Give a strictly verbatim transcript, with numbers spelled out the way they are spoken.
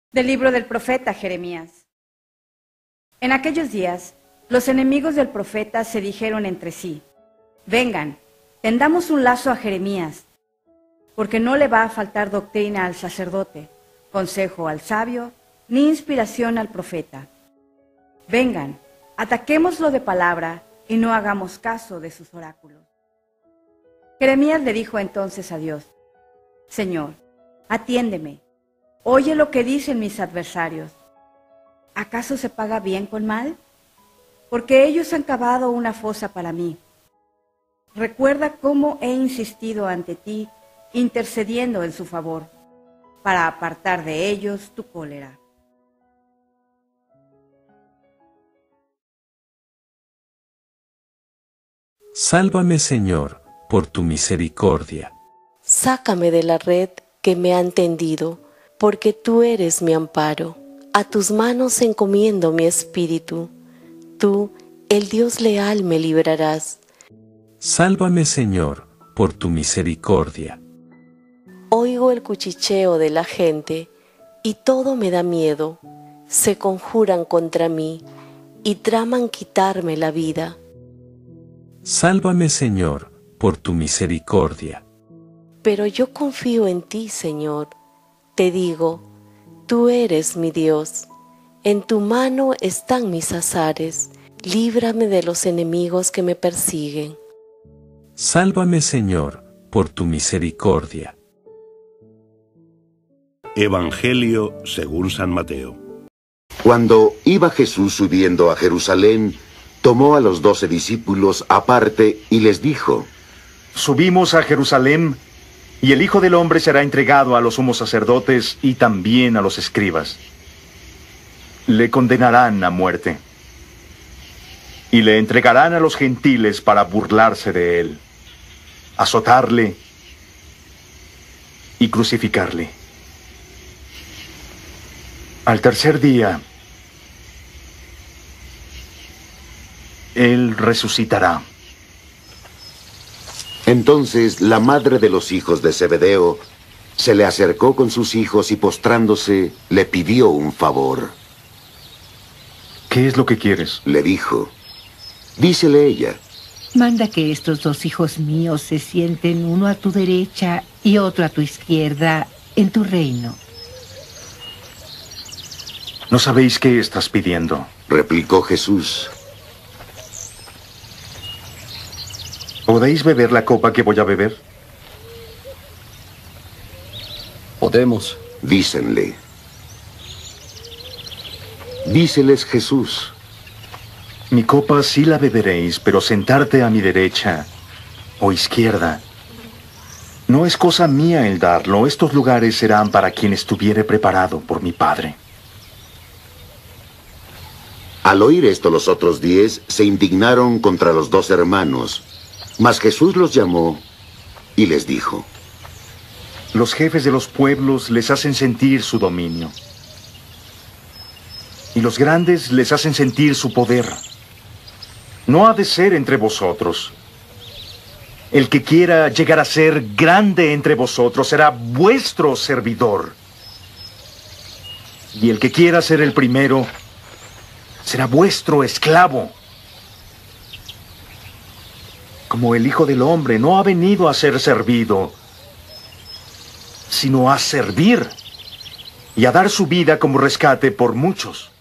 Del libro del profeta Jeremías. En aquellos días, los enemigos del profeta se dijeron entre sí: vengan, tendamos un lazo a Jeremías, porque no le va a faltar doctrina al sacerdote, consejo al sabio, ni inspiración al profeta. Vengan, ataquémoslo de palabra y no hagamos caso de sus oráculos. Jeremías le dijo entonces a Dios: Señor, atiéndeme, oye lo que dicen mis adversarios. ¿Acaso se paga bien con mal? Porque ellos han cavado una fosa para mí. Recuerda cómo he insistido ante ti, intercediendo en su favor, para apartar de ellos tu cólera. Sálvame, Señor, por tu misericordia. Sácame de la red que me han tendido, porque tú eres mi amparo. A tus manos encomiendo mi espíritu. Tú, el Dios leal, me librarás. Sálvame, Señor, por tu misericordia. Oigo el cuchicheo de la gente, y todo me da miedo. Se conjuran contra mí, y traman quitarme la vida. Sálvame, Señor, por tu misericordia. Pero yo confío en ti, Señor. Te digo, tú eres mi Dios. En tu mano están mis azares. Líbrame de los enemigos que me persiguen. Sálvame, Señor, por tu misericordia. Evangelio según San Mateo. Cuando iba Jesús subiendo a Jerusalén, tomó a los doce discípulos aparte y les dijo: Subimos a Jerusalén, y el Hijo del Hombre será entregado a los sumos sacerdotes y también a los escribas. Le condenarán a muerte, y le entregarán a los gentiles para burlarse de él, azotarle y crucificarle. Al tercer día, él resucitará. Entonces la madre de los hijos de Zebedeo se le acercó con sus hijos y postrándose le pidió un favor. ¿Qué es lo que quieres? Le dijo. Dícele ella: Manda que estos dos hijos míos se sienten uno a tu derecha y otro a tu izquierda en tu reino. ¿No sabéis qué estás pidiendo? Replicó Jesús. ¿Podéis beber la copa que voy a beber? Podemos. Dícenle. Díceles Jesús: Mi copa sí la beberéis, pero sentarte a mi derecha o izquierda no es cosa mía el darlo. Estos lugares serán para quien estuviere preparado por mi Padre. Al oír esto, los otros diez se indignaron contra los dos hermanos. Mas Jesús los llamó y les dijo: Los jefes de los pueblos les hacen sentir su dominio, y los grandes les hacen sentir su poder. No ha de ser entre vosotros. El que quiera llegar a ser grande entre vosotros será vuestro servidor. Y el que quiera ser el primero será vuestro esclavo. Como el Hijo del Hombre no ha venido a ser servido, sino a servir y a dar su vida como rescate por muchos.